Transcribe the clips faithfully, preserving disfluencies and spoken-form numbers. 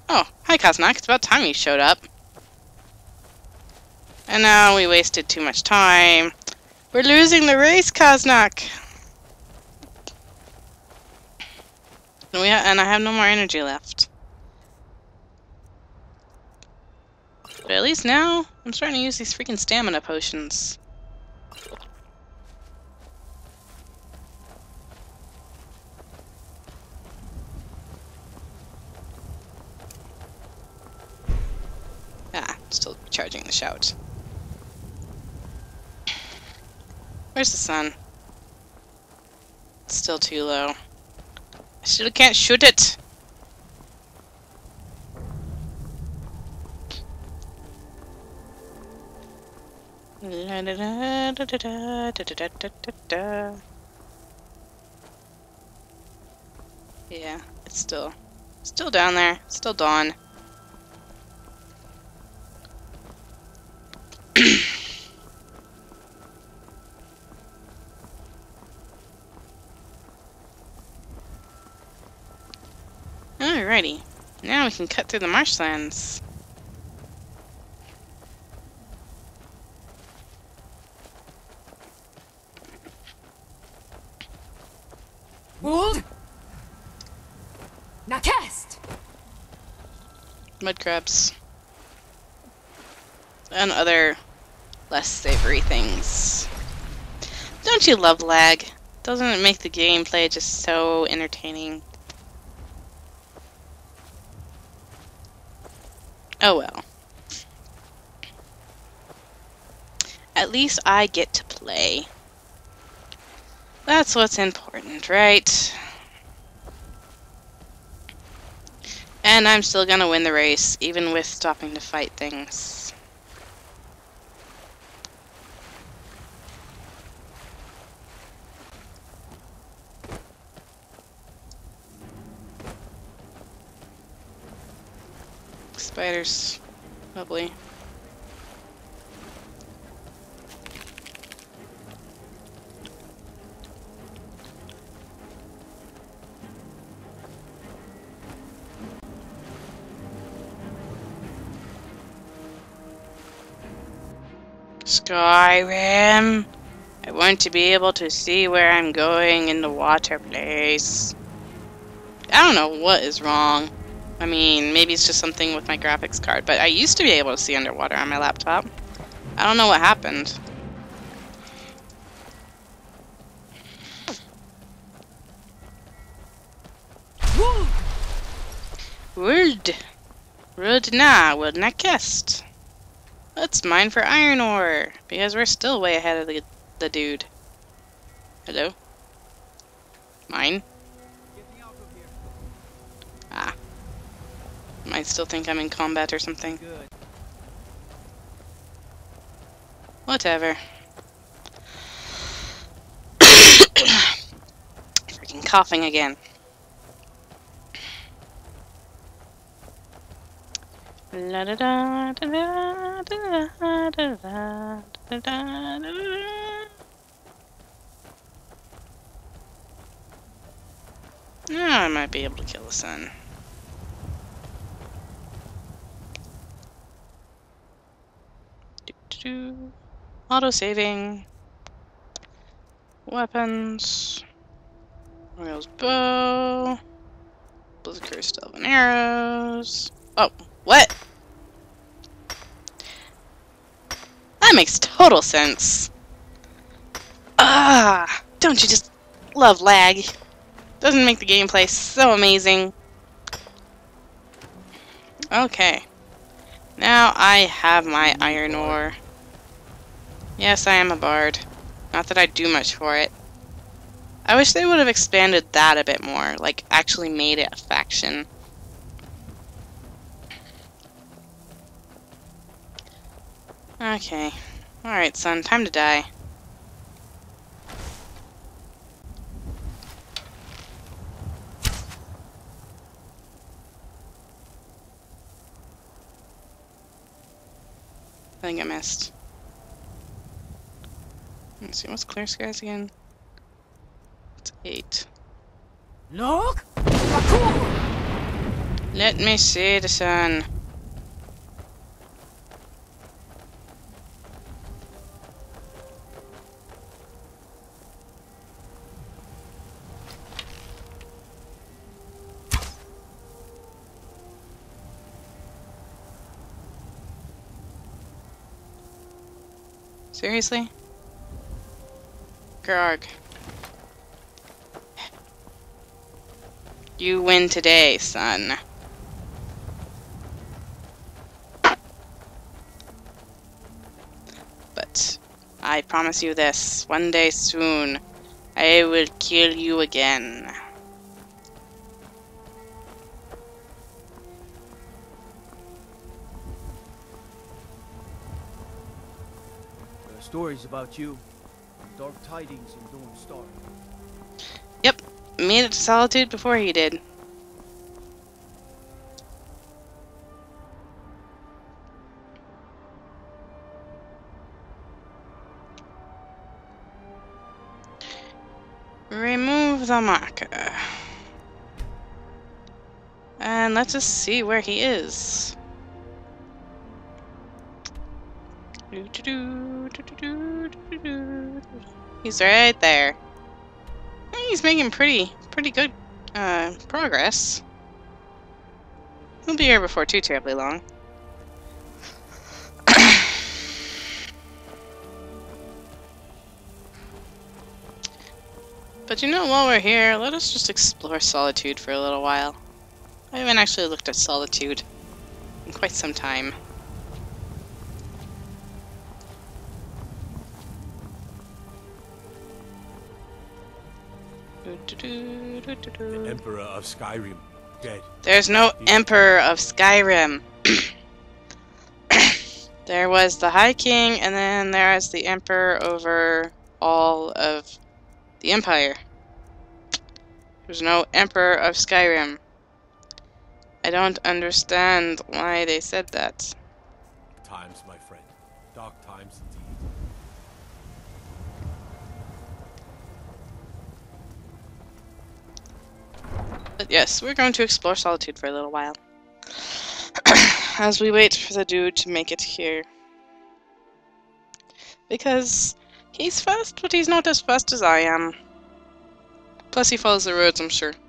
Oh, hi Kaznak, it's about time you showed up. And now we wasted too much time. We're losing the race, Kaznak! And, we ha and I have no more energy left. But at least now, I'm starting to use these freaking stamina potions. Ah, still charging the shout. Where's the sun? It's still too low. I still can't shoot it! La da da da da da da da da da. Yeah, it's still still down there. Still dawn. Alrighty. Now we can cut through the marshlands. Hold! Now cast! Mud crabs. And other less savory things. Don't you love lag? Doesn't it make the gameplay just so entertaining? Oh well. At least I get to play. That's what's important, right? And I'm still gonna win the race, even with stopping to fight things. Spiders. Lovely. Skyrim! I want to be able to see where I'm going in the water place. I don't know what is wrong. I mean, maybe it's just something with my graphics card, but I used to be able to see underwater on my laptop. I don't know what happened. Wood! Wood na, wood na kist. Let's mine for iron ore, because we're still way ahead of the, the dude. Hello? Mine? Ah. Might still think I'm in combat or something. Whatever. Freaking coughing again. La da da da da da da da da da da. Now I might be able to kill the sun. Do, do, do. Auto saving. Weapons. Royal's bow. Blizzard Curse Delvin arrows. Oh, what? That makes total sense. Ah, don't you just love lag? Doesn't make the gameplay so amazing. Okay. Now I have my iron ore. Yes, I am a bard. Not that I do much for it. I wish they would have expanded that a bit more, like actually made it a faction. Okay. Alright, son, time to die. I think I missed. Let's see, what's clear skies again? It's eight. Look! Let me see the sun. Seriously? Grog. You win today, son. But I promise you this, one day soon, I will kill you again. There are stories about you, dark tidings in Dawn Star. Yep, made it to Solitude before he did. Remove the marker. And let's just see where he is. He's right there. He's making pretty, pretty good uh, progress. He'll be here before too terribly long. But you know, while we're here, let us just explore Solitude for a little while. I haven't actually looked at Solitude in quite some time. The Emperor of Skyrim, dead. There's no Emperor of Skyrim. There was the High King, and then there is the Emperor over all of the Empire. There's no Emperor of Skyrim. I don't understand why they said that. Times, my friend. Dark times indeed. But yes, we're going to explore Solitude for a little while. As we wait for the dude to make it here. Because he's fast, but he's not as fast as I am. Plus he follows the roads, I'm sure.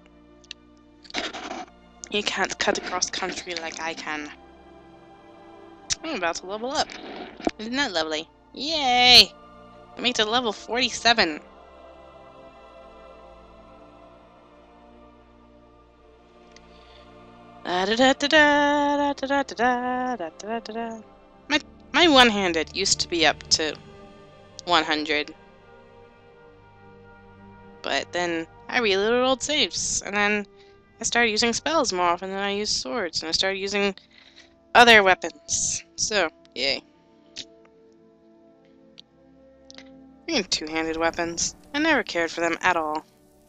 He can't cut across country like I can. I'm about to level up. Isn't that lovely? Yay! I made it to level forty-seven. Da da da da da da da da da da da da. My my one-handed used to be up to one hundred, but then I reloaded old saves, and then I started using spells more often than I used swords, and I started using other weapons. So yay! Freaking two-handed weapons. I never cared for them at all.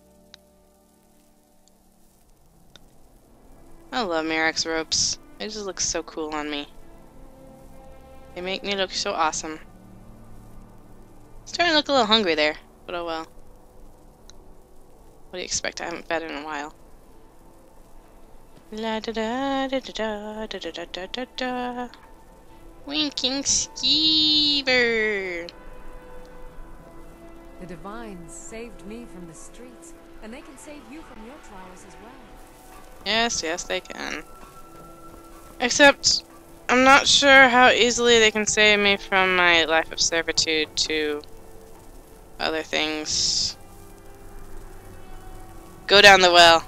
I love Merrick's ropes. They just look so cool on me. They make me look so awesome. Starting to look a little hungry there, but oh well. What do you expect? I haven't fed in a while. La da da da da da da da da da da. Winking skeever. The divines saved me from the streets, and they can save you from your trials as well. Yes, yes, they can. Except, I'm not sure how easily they can save me from my life of servitude to other things. Go down the well.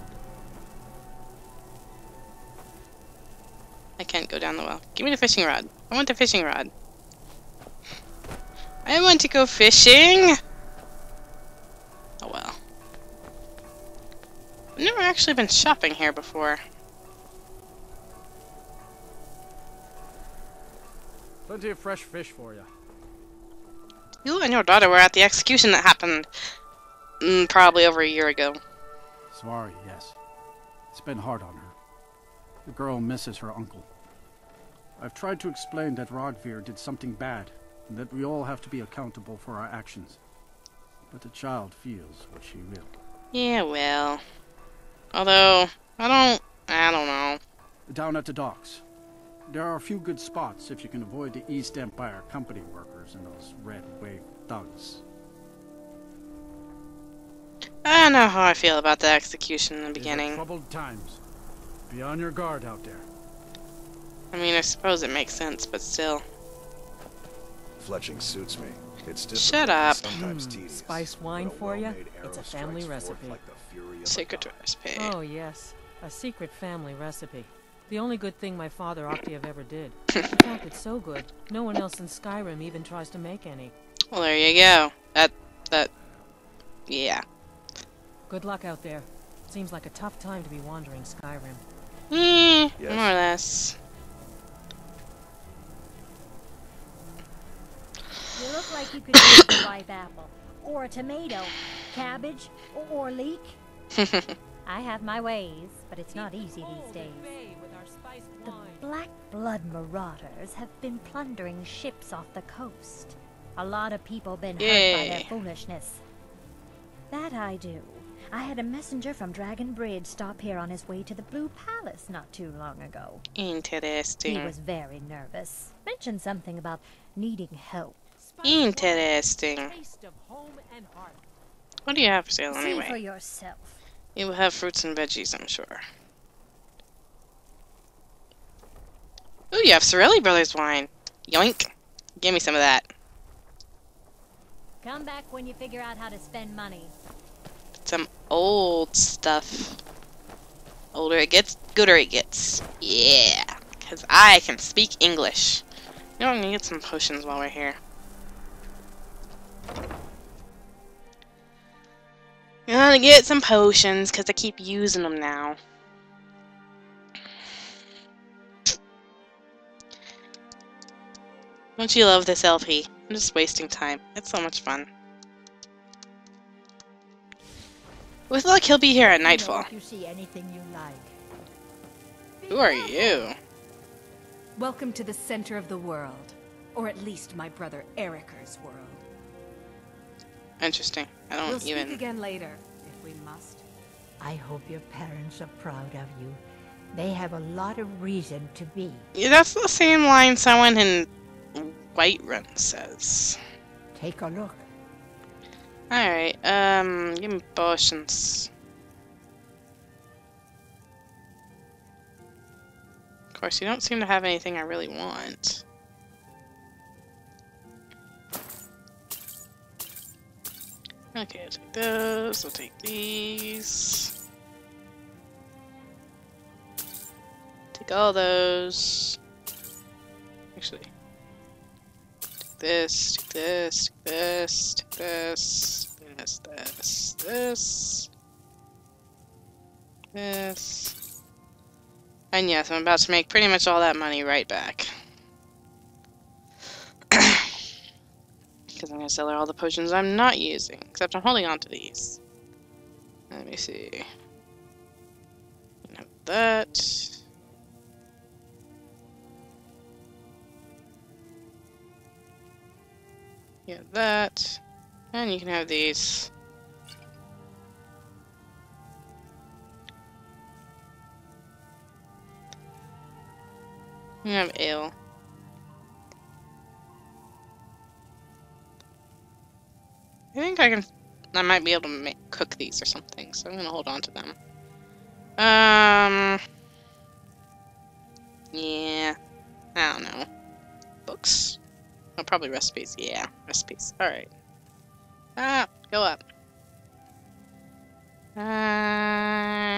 I can't go down the well. Give me the fishing rod. I want the fishing rod. I want to go fishing! Oh well. I've never actually been shopping here before. Plenty of fresh fish for you. You and your daughter were at the execution that happened mm, probably over a year ago. Sorry, yes. It's been hard on her. The girl misses her uncle. I've tried to explain that Rogvir did something bad, and that we all have to be accountable for our actions. But the child feels what she will. Yeah, well. Although, I don't... I don't know. Down at the docks. There are a few good spots if you can avoid the East Empire company workers and those red wave thugs. I don't know how I feel about the execution in the These are beginning. troubled times. Be on your guard out there. I mean, I suppose it makes sense, but still. Fletching suits me. It's difficult, Shut up. sometimes tedious, Spice wine but a for ya? well-made arrow It's a family strikes forth recipe. like the fury of a Secret god. recipe. Oh, yes. A secret family recipe. The only good thing my father Octave ever did. In fact, it's so good, no one else in Skyrim even tries to make any. Well, there you go. That, that, yeah. Good luck out there. Seems like a tough time to be wandering Skyrim. Eh, Yes. more or less. You look like you could use a ripe apple, or a tomato, cabbage, or, or leek. I have my ways, but it's not easy these days. The Black Blood Marauders have been plundering ships off the coast. A lot of people been hurt by Yay. their foolishness. That I do. I had a messenger from Dragon Bridge stop here on his way to the Blue Palace not too long ago. He Interesting. was very nervous. Mentioned something about needing help. Interesting. Taste of home and heart. What do you have for sale See for anyway? yourself. You will have fruits and veggies, I'm sure. Ooh, you have Sorelli Brothers wine. Yoink. Give me some of that. Come back when you figure out how to spend money. Some old stuff. Older it gets, gooder it gets. Yeah. Because I can speak English. You know, I'm gonna get some potions while we're here. Gonna get some potions because I keep using them now. Don't you love this L P? I'm just wasting time. It's so much fun. With luck, he'll be here at nightfall. If you see anything you like. Who are you? Welcome to the center of the world. Or at least my brother Eriker's world. Interesting. I don't We'll speak even. again later, if we must. I hope your parents are proud of you. They have a lot of reason to be. Yeah, that's the same line someone in Whiterun says. Take a look. Alright, um, give me potions. Of course, you don't seem to have anything I really want. Okay, I'll take those, I'll take these. Take all those. Actually, take this, take this, take this, take this, this, this, this, this. And yes, I'm about to make pretty much all that money right back. Because I'm going to sell her all the potions I'm not using. Except I'm holding on to these. Let me see. You can have that. Yeah, that. And you can have these. You can have ale. I think I can. I might be able to make, cook these or something, so I'm gonna hold on to them. Um. Yeah. I don't know. Books? Oh, probably recipes. Yeah, recipes. Alright. Ah, go up. Uh.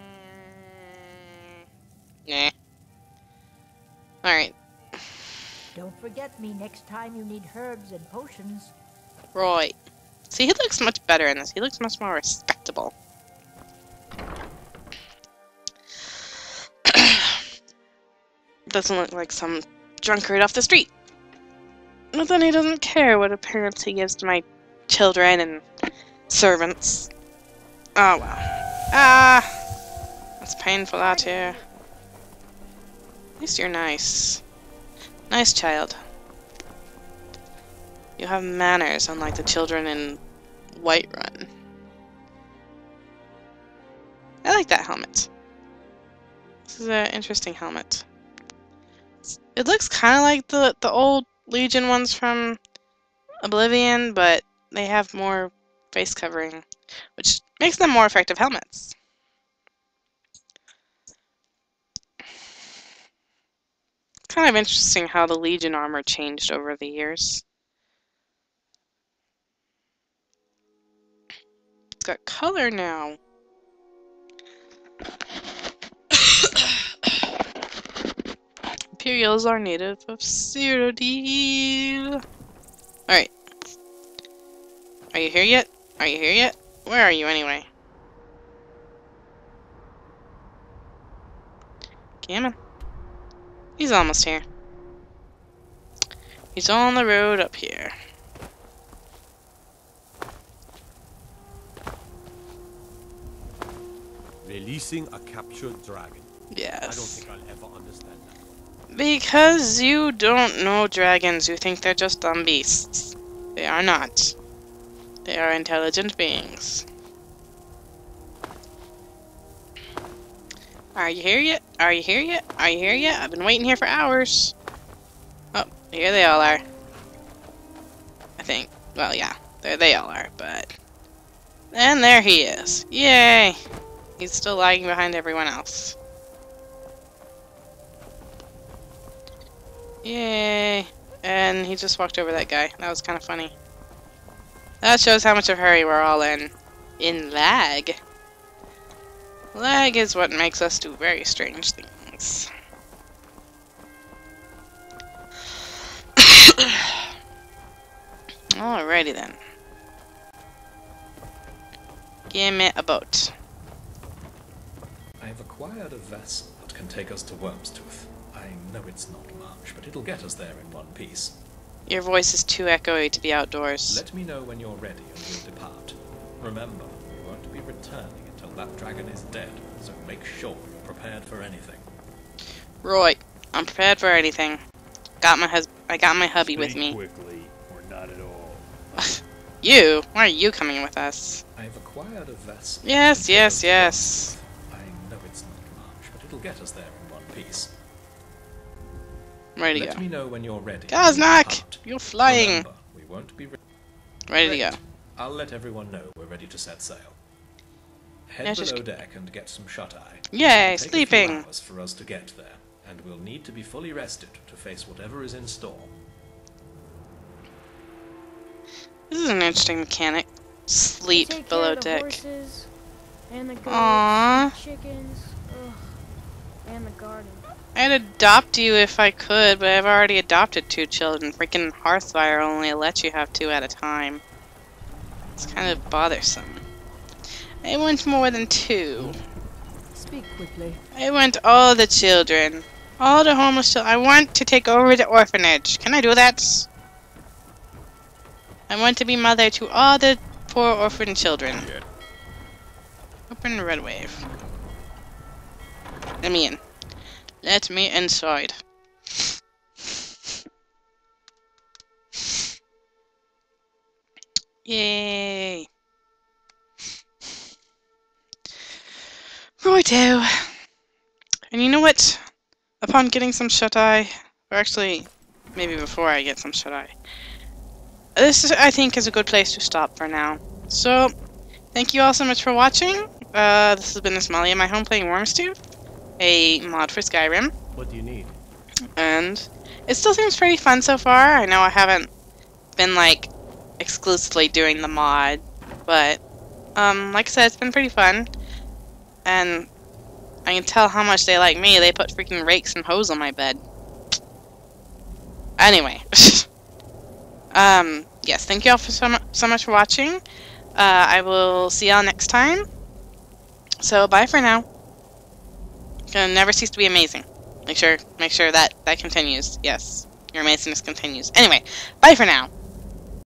Nah. Alright. Don't forget me next time you need herbs and potions. Right. See, he looks much better in this. He looks much more respectable. Doesn't look like some drunkard off the street. But then he doesn't care what appearance he gives to my children and servants. Oh well. Ah! That's painful out here. At least you're nice. Nice child. You have manners, unlike the children in Whiterun. I like that helmet. This is an interesting helmet. It looks kind of like the, the old Legion ones from Oblivion, but they have more face covering, which makes them more effective helmets. Kind of interesting how the Legion armor changed over the years. It's got color now. Imperials are native of Cyrodiil. Alright. Are you here yet? Are you here yet? Where are you anyway? Come on. He's almost here. He's on the road up here. Releasing a captured dragon. Yes. I don't think I'll ever understand that. Because you don't know dragons, you think they're just dumb beasts. They are not. They are intelligent beings. Are you here yet? Are you here yet? Are you here yet? I've been waiting here for hours. Oh, here they all are. I think. Well, yeah. There they all are, but... And there he is. Yay! He's still lagging behind everyone else. Yay! And he just walked over that guy. That was kind of funny. That shows how much of a hurry we're all in. In lag. Lag is what makes us do very strange things. Alrighty then. Give me a boat. I have acquired a vessel that can take us to Wyrmstooth. I know it's not much, but it'll get us there in one piece. Your voice is too echoey to be outdoors. Let me know when you're ready and we'll depart. Remember, we won't be returning until that dragon is dead, so make sure you're prepared for anything. Roy, I'm prepared for anything. Got my hus- I got my hubby with me. quickly, or not at all. You? Why are you coming with us? I've acquired a vessel. Yes, yes, yes. I know it's not much, but it'll get us there in one piece. I'm ready to Let go. me know when you're ready. Gaznak! You're flying! Remember, we won't be re Ready to go. I'll let everyone know we're ready to set sail. Head Yeah, below just- deck and get some shut-eye. Yay, It'll take sleeping. A few hours for us to get there, and we'll need to be fully rested to face whatever is in store. This is an interesting mechanic. Sleep Take below care of the deck. horses and the goats, Aww. the chickens, ugh, and the garden. I'd adopt you if I could, but I've already adopted two children. Freaking Hearthfire only lets you have two at a time. It's kind of bothersome. I want more than two. Speak quickly. I want all the children. All the homeless children. I want to take over the orphanage. Can I do that? I want to be mother to all the poor orphan children. Open red wave. Let me in. Let me inside. Yay. Righto. And you know what? Upon getting some shut-eye, or actually, maybe before I get some shut-eye, this, is, I think, is a good place to stop for now. So, thank you all so much for watching. Uh, this has been Ismalia, my home playing Wyrmstooth, a mod for Skyrim. What do you need? And it still seems pretty fun so far. I know I haven't been, like, exclusively doing the mod, but, um, like I said, it's been pretty fun. And I can tell how much they like me. They put freaking rakes and hoes on my bed. Anyway. um, yes, thank you all for so, mu so much for watching. Uh, I will see y'all next time. So, bye for now. Gonna never cease to be amazing. Make sure, make sure that that continues. Yes, your amazingness continues. Anyway, bye for now.